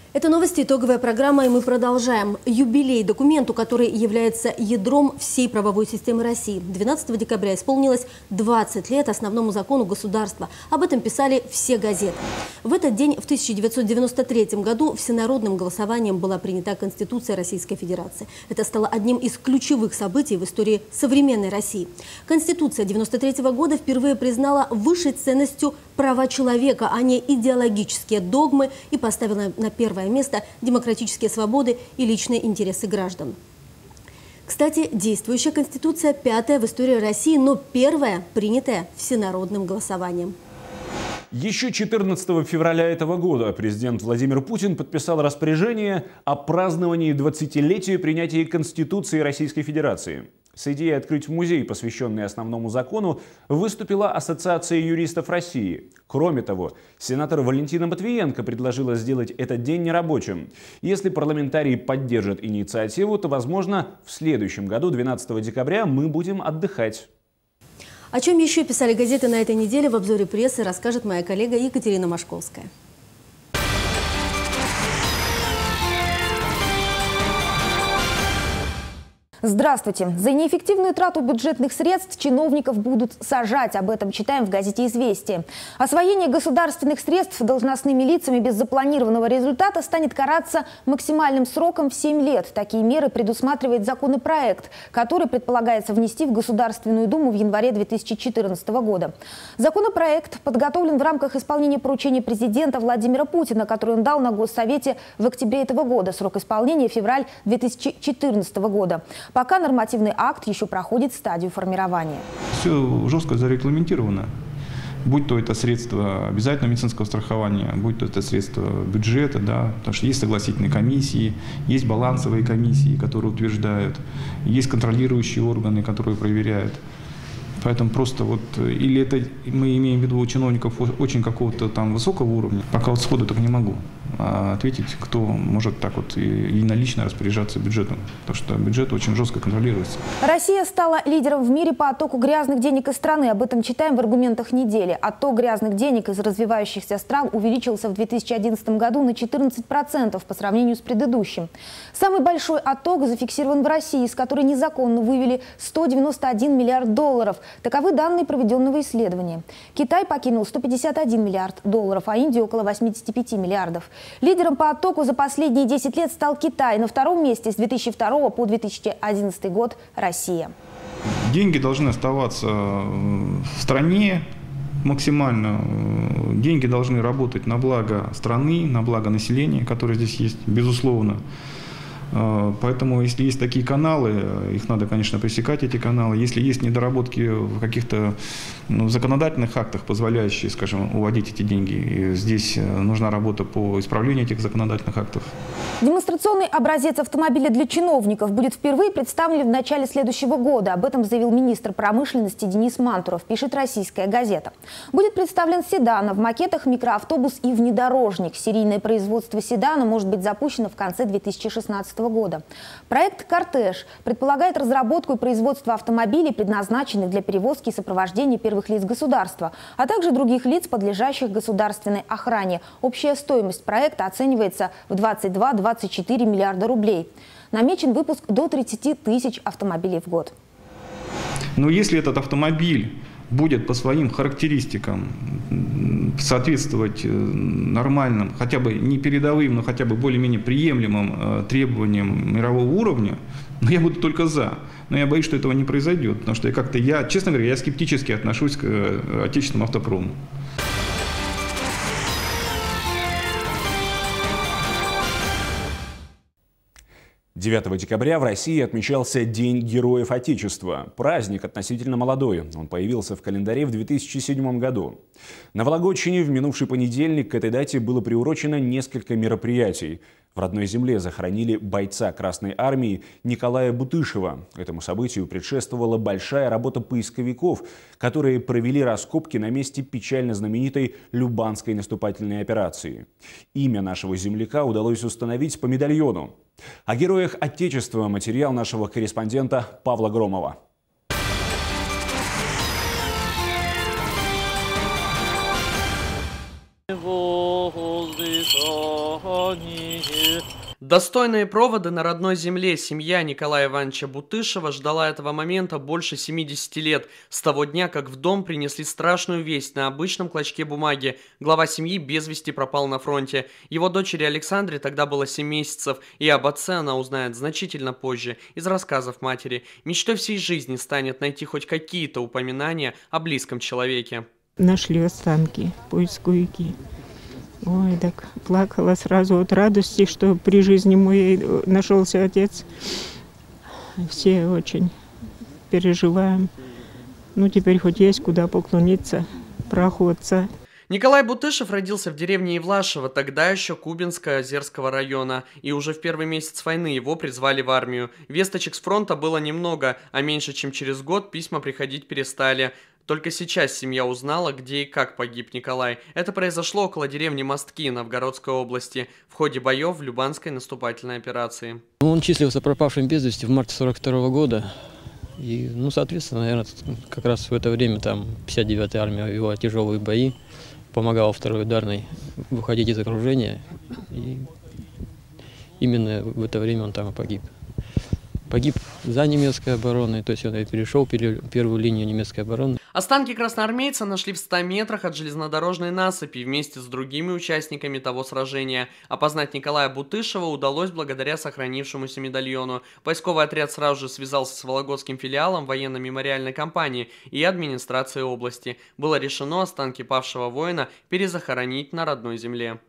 Это новости, итоговая программа, и мы продолжаем. Юбилей документу, который является ядром всей правовой системы России. 12 декабря исполнилось 20 лет основному закону государства. Об этом писали все газеты. В этот день, в 1993 году, всенародным голосованием была принята Конституция Российской Федерации. Это стало одним из ключевых событий в истории современной России. Конституция 1993 года впервые признала высшей ценностью права человека, а не идеологические догмы, и поставила на первое место демократические свободы и личные интересы граждан. Кстати, действующая Конституция пятая в истории России, но первая, принятая всенародным голосованием. Еще 14 февраля этого года президент Владимир Путин подписал распоряжение о праздновании 20-летия принятия Конституции Российской Федерации. С идеей открыть музей, посвященный основному закону, выступила Ассоциация юристов России. Кроме того, сенатор Валентина Матвиенко предложила сделать этот день нерабочим. Если парламентарии поддержат инициативу, то, возможно, в следующем году, 12 декабря, мы будем отдыхать. О чем еще писали газеты на этой неделе, в обзоре прессы расскажет моя коллега Екатерина Машковская. Здравствуйте. За неэффективную трату бюджетных средств чиновников будут сажать. Об этом читаем в газете «Известия». Освоение государственных средств должностными лицами без запланированного результата станет караться максимальным сроком в 7 лет. Такие меры предусматривает законопроект, который предполагается внести в Государственную Думу в январе 2014 года. Законопроект подготовлен в рамках исполнения поручения президента Владимира Путина, который он дал на Госсовете в октябре этого года. Срок исполнения – февраль 2014 года. Пока нормативный акт еще проходит стадию формирования. Все жестко зарегламентировано. Будь то это средства обязательного медицинского страхования, будь то это средства бюджета, да, потому что есть согласительные комиссии, есть балансовые комиссии, которые утверждают, есть контролирующие органы, которые проверяют. Поэтому просто вот, или это мы имеем в виду у чиновников очень какого-то там высокого уровня, пока вот сходу так не могу ответить, кто может так вот единолично распоряжаться бюджетом, потому что бюджет очень жестко контролируется. Россия стала лидером в мире по оттоку грязных денег из страны. Об этом читаем в аргументах недели. Отток грязных денег из развивающихся стран увеличился в 2011 году на 14% по сравнению с предыдущим. Самый большой отток зафиксирован в России, из которой незаконно вывели 191 миллиард долларов. Таковы данные проведенного исследования. Китай покинул 151 миллиард долларов, а Индия около 85 миллиардов. Лидером по оттоку за последние 10 лет стал Китай. На втором месте с 2002 по 2011 год Россия. Деньги должны оставаться в стране максимально. Деньги должны работать на благо страны, на благо населения, которое здесь есть, безусловно. Поэтому, если есть такие каналы, их надо, конечно, пресекать, эти каналы. Если есть недоработки в каких-то законодательных актах, позволяющие, скажем, уводить эти деньги, здесь нужна работа по исправлению этих законодательных актов. Демонстрационный образец автомобиля для чиновников будет впервые представлен в начале следующего года. Об этом заявил министр промышленности Денис Мантуров, пишет «Российская газета». Будет представлен седан, в макетах микроавтобус и внедорожник. Серийное производство седана может быть запущено в конце 2016 года. Проект «Кортеж» предполагает разработку и производство автомобилей, предназначенных для перевозки и сопровождения первых лиц государства, а также других лиц, подлежащих государственной охране. Общая стоимость проекта оценивается в 22-24 миллиарда рублей. Намечен выпуск до 30 тысяч автомобилей в год. Но если этот автомобиль будет по своим характеристикам соответствовать нормальным, хотя бы не передовым, но хотя бы более-менее приемлемым требованиям мирового уровня, я буду только за. Но я боюсь, что этого не произойдет, потому что честно говоря, я скептически отношусь к отечественному автопрому. 9 декабря в России отмечался День Героев Отечества. Праздник относительно молодой. Он появился в календаре в 2007 году. На Вологодчине в минувший понедельник к этой дате было приурочено несколько мероприятий. В родной земле захоронили бойца Красной Армии Николая Бутышева. Этому событию предшествовала большая работа поисковиков, которые провели раскопки на месте печально знаменитой Любанской наступательной операции. Имя нашего земляка удалось установить по медальону. О героях Отечества материал нашего корреспондента Павла Громова. Достойные проводы на родной земле. Семья Николая Ивановича Бутышева ждала этого момента больше 70 лет. С того дня, как в дом принесли страшную весть на обычном клочке бумаги. Глава семьи без вести пропал на фронте. Его дочери Александре тогда было 7 месяцев, и об отце она узнает значительно позже, из рассказов матери. Мечтой всей жизни станет найти хоть какие-то упоминания о близком человеке. Нашли останки поисковики. Ой, так плакала сразу от радости, что при жизни моей нашелся отец. Все очень переживаем. Ну, теперь хоть есть куда поклониться праху отца. Николай Бутышев родился в деревне Ивлашево, тогда еще Кубинско-Озерского района, и уже в первый месяц войны его призвали в армию. Весточек с фронта было немного, а меньше чем через год письма приходить перестали. Только сейчас семья узнала, где и как погиб Николай. Это произошло около деревни Мостки Новгородской области в ходе боев в Любанской наступательной операции. Он числился пропавшим без вести в марте 1942 года. И, соответственно, наверное, как раз в это время там 59-я армия вела тяжелые бои, помогала второй ударной выходить из окружения. И именно в это время он там и погиб. Погиб за немецкой обороной, то есть он перешел первую линию немецкой обороны. Останки красноармейца нашли в 100 метрах от железнодорожной насыпи вместе с другими участниками того сражения. Опознать Николая Бутышева удалось благодаря сохранившемуся медальону. Поисковый отряд сразу же связался с Вологодским филиалом военно-мемориальной компании и администрацией области. Было решено останки павшего воина перезахоронить на родной земле.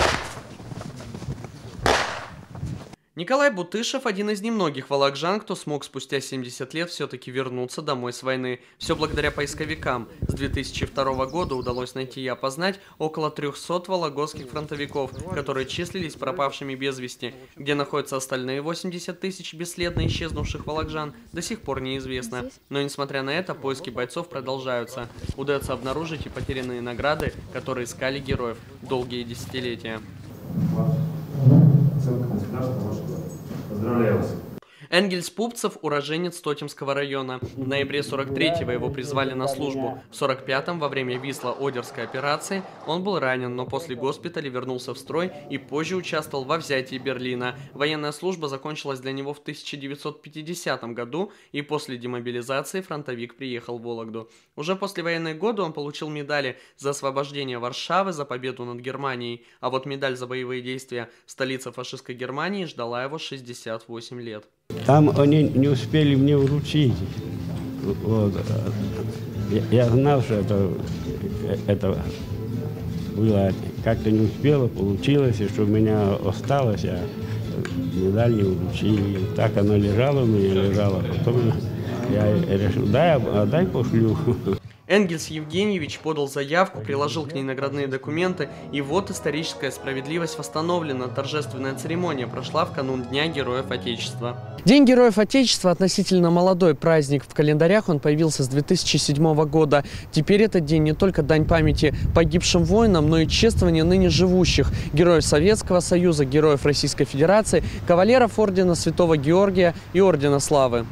Николай Бутышев – один из немногих волокжан, кто смог спустя 70 лет все-таки вернуться домой с войны. Все благодаря поисковикам. С 2002 года удалось найти и опознать около 300 вологодских фронтовиков, которые числились пропавшими без вести. Где находятся остальные 80 тысяч бесследно исчезнувших волокжан, до сих пор неизвестно. Но несмотря на это, поиски бойцов продолжаются. Удается обнаружить и потерянные награды, которые искали героев долгие десятилетия. Поздравляю вас. Энгельс Пупцев – уроженец Тотемского района. В ноябре 43-го его призвали на службу. В 45-м, во время Висло-Одерской операции, он был ранен, но после госпиталя вернулся в строй и позже участвовал во взятии Берлина. Военная служба закончилась для него в 1950 году, и после демобилизации фронтовик приехал в Вологду. Уже после военные годы он получил медали за освобождение Варшавы, за победу над Германией, а вот медаль за боевые действия в столице фашистской Германии ждала его 68 лет. Там они не успели мне вручить. Вот. Я знал, что это было как-то не успело, получилось, и что у меня осталось, а медаль не вручили. Так оно лежало у меня, лежало. Потом я решил, дай пошлю. Энгельс Евгеньевич подал заявку, приложил к ней наградные документы, и вот историческая справедливость восстановлена. Торжественная церемония прошла в канун Дня Героев Отечества. День Героев Отечества – относительно молодой праздник. В календарях он появился с 2007 года. Теперь этот день не только дань памяти погибшим воинам, но и чествование ныне живущих героев Советского Союза, героев Российской Федерации, кавалеров ордена Святого Георгия и ордена Славы.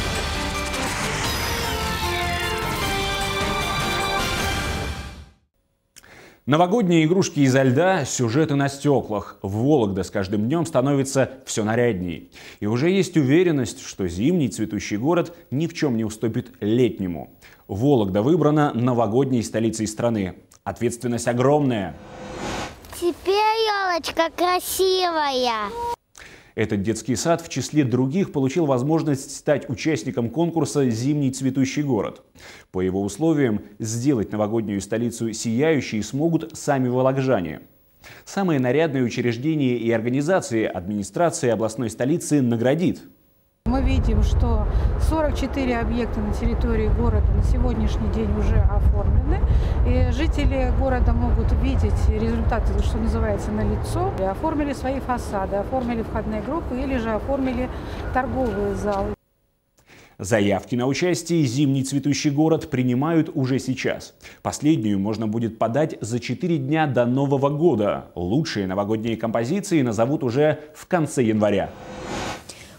Новогодние игрушки изо льда, сюжеты на стеклах. Вологда с каждым днем становится все нарядней. И уже есть уверенность, что зимний цветущий город ни в чем не уступит летнему. Вологда выбрана новогодней столицей страны. Ответственность огромная. Теперь елочка красивая. Этот детский сад в числе других получил возможность стать участником конкурса «Зимний цветущий город». По его условиям, сделать новогоднюю столицу сияющей смогут сами вологжане. Самые нарядные учреждения и организации администрации областной столицы наградит. Мы видим, что 44 объекта на территории города на сегодняшний день уже оформлены. И жители города могут видеть результаты, что называется, на лицо. Оформили свои фасады, оформили входные группы или же оформили торговые залы. Заявки на участие «Зимний цветущий город» принимают уже сейчас. Последнюю можно будет подать за 4 дня до Нового года. Лучшие новогодние композиции назовут уже в конце января. В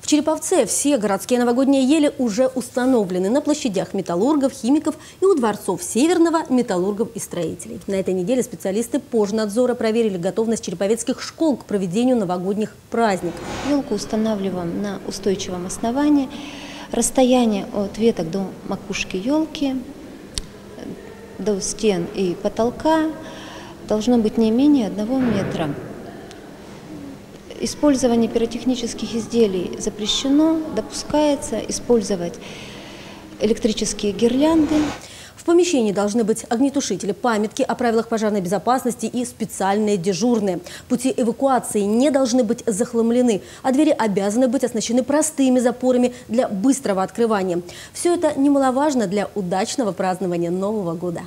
Череповце все городские новогодние ели уже установлены на площадях металлургов, химиков и у дворцов Северного металлургов и строителей. На этой неделе специалисты Пожнадзора проверили готовность череповецких школ к проведению новогодних праздников. Елку устанавливаем на устойчивом основании. Расстояние от веток до макушки елки, до стен и потолка должно быть не менее 1 метра. Использование пиротехнических изделий запрещено, допускается использовать электрические гирлянды. В помещении должны быть огнетушители, памятки о правилах пожарной безопасности и специальные дежурные. Пути эвакуации не должны быть захламлены, а двери обязаны быть оснащены простыми запорами для быстрого открывания. Все это немаловажно для удачного празднования Нового года.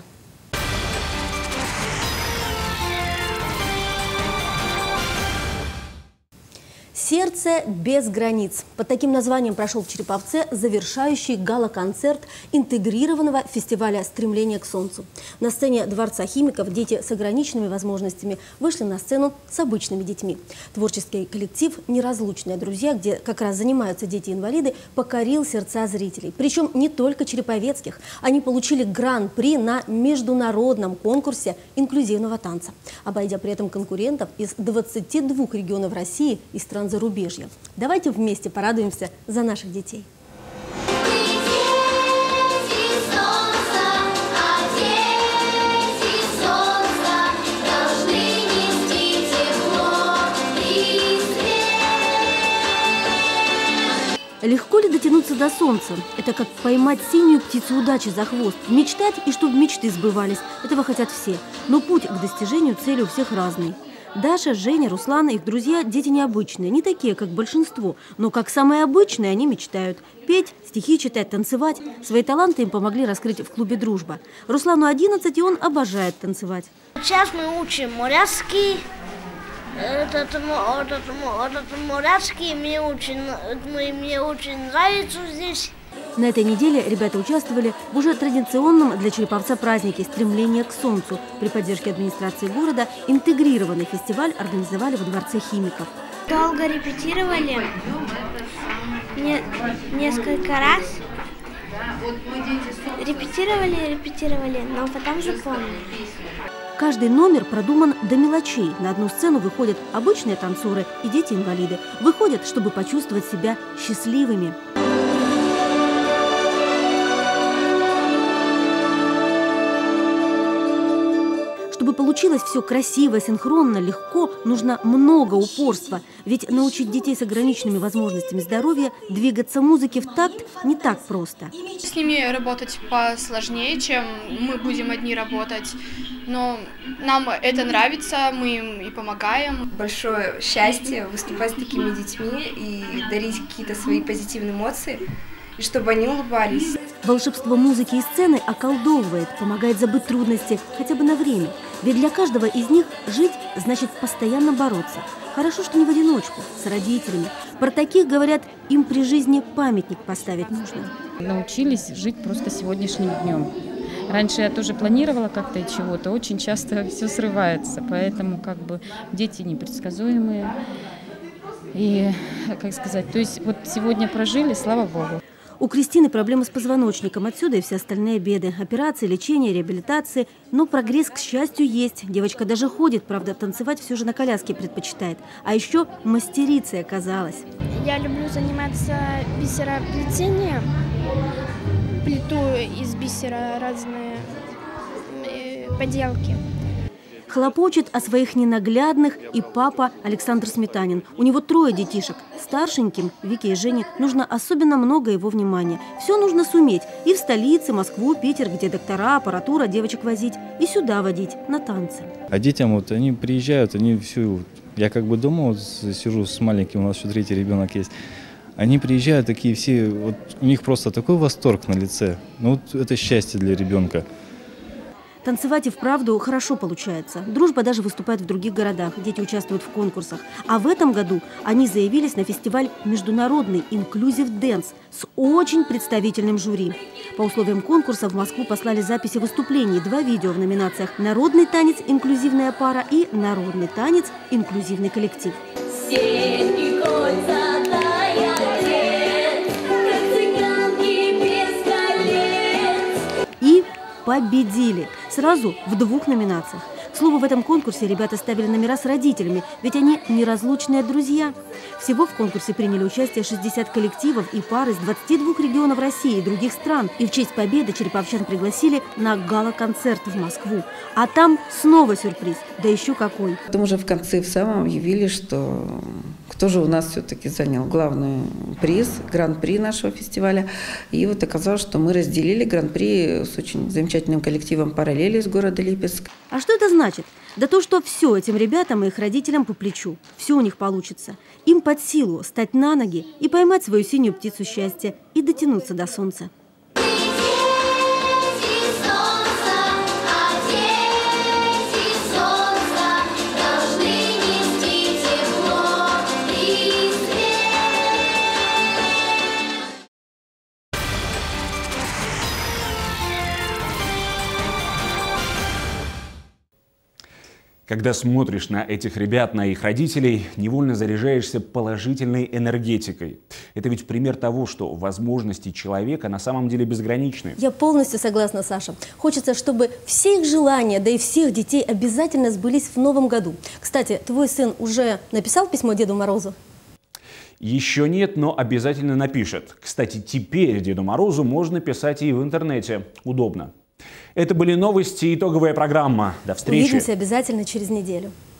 «Сердце без границ». Под таким названием прошел в Череповце завершающий гала-концерт интегрированного фестиваля «Стремление к солнцу». На сцене Дворца химиков дети с ограниченными возможностями вышли на сцену с обычными детьми. Творческий коллектив «Неразлучные друзья», где как раз занимаются дети-инвалиды, покорил сердца зрителей. Причем не только череповецких. Они получили гран-при на международном конкурсе инклюзивного танца, обойдя при этом конкурентов из 22 регионов России и стран зарубежья. Давайте вместе порадуемся за наших детей. Легко ли дотянуться до солнца? Это как поймать синюю птицу удачи за хвост. Мечтать и чтобы мечты сбывались. Этого хотят все. Но путь к достижению цели у всех разный. Даша, Женя, Руслана, их друзья – дети необычные, не такие, как большинство, но как самые обычные они мечтают. Петь, стихи читать, танцевать. Свои таланты им помогли раскрыть в клубе «Дружба». Руслану 11, и он обожает танцевать. Сейчас мы учим моряцкий. Моряцкий мне очень нравится здесь. На этой неделе ребята участвовали в уже традиционном для Череповца празднике «Стремление к солнцу». При поддержке администрации города интегрированный фестиваль организовали во Дворце химиков. Долго репетировали, несколько раз. Репетировали, но потом запомнили. Каждый номер продуман до мелочей. На одну сцену выходят обычные танцоры и дети-инвалиды. Выходят, чтобы почувствовать себя счастливыми. Чтобы получилось все красиво, синхронно, легко, нужно много упорства. Ведь научить детей с ограниченными возможностями здоровья двигаться музыке в такт не так просто. С ними работать посложнее, чем мы будем одни работать. Но нам это нравится, мы им и помогаем. Большое счастье выступать с такими детьми и дарить какие-то свои позитивные эмоции, и чтобы они улыбались. Волшебство музыки и сцены околдовывает, помогает забыть трудности хотя бы на время. Ведь для каждого из них жить значит постоянно бороться. Хорошо, что не в одиночку, с родителями. Про таких, говорят, им при жизни памятник поставить нужно. Научились жить просто сегодняшним днем. Раньше я тоже планировала как-то и чего-то, очень часто все срывается, поэтому как бы дети непредсказуемые. И, как сказать, то есть вот сегодня прожили, слава Богу. У Кристины проблемы с позвоночником, отсюда и все остальные беды. Операции, лечение, реабилитации. Но прогресс, к счастью, есть. Девочка даже ходит, правда, танцевать все же на коляске предпочитает. А еще мастерицей оказалась. Я люблю заниматься бисероплетением. Плету из бисера разные поделки. Хлопочет о своих ненаглядных и папа Александр Сметанин. У него 3 детишек. Старшеньким, Вике и Жене, нужно особенно много его внимания. Все нужно суметь. И в столице, Москву, Питер, где доктора, аппаратура, девочек возить. И сюда водить, на танцы. А детям вот они приезжают, они все... Я как бы дома вот сижу с маленьким, у нас еще 3-й ребенок есть. Они приезжают такие все, вот у них просто такой восторг на лице. Ну вот это счастье для ребенка. Танцевать и вправду хорошо получается. «Дружба» даже выступает в других городах. Дети участвуют в конкурсах. А в этом году они заявились на фестиваль «Международный Inclusive Dance» с очень представительным жюри. По условиям конкурса в Москву послали записи выступлений. 2 видео в номинациях «Народный танец. Инклюзивная пара» и «Народный танец. Инклюзивный коллектив». Сеть и кольца, дай. И победили сразу в 2 номинациях. К слову, в этом конкурсе ребята ставили номера с родителями, ведь они неразлучные друзья. Всего в конкурсе приняли участие 60 коллективов и пар из 22 регионов России и других стран. И в честь победы череповчан пригласили на гала-концерт в Москву. А там снова сюрприз, да еще какой. Потом уже в конце в самом объявили, что кто же у нас все-таки занял главный приз, гран-при нашего фестиваля. И вот оказалось, что мы разделили гран-при с очень замечательным коллективом «Параллели» из города Липецк. А что это значит? Да то, что все этим ребятам и их родителям по плечу. Все у них получится. Им под силу стать на ноги и поймать свою синюю птицу счастья и дотянуться до солнца. Когда смотришь на этих ребят, на их родителей, невольно заряжаешься положительной энергетикой. Это ведь пример того, что возможности человека на самом деле безграничны. Я полностью согласна, Саша. Хочется, чтобы все их желания, да и всех детей обязательно сбылись в новом году. Кстати, твой сын уже написал письмо Деду Морозу? Еще нет, но обязательно напишет. Кстати, теперь Деду Морозу можно писать и в интернете. Удобно. Это были новости, итоговая программа. До встречи. Увидимся обязательно через неделю.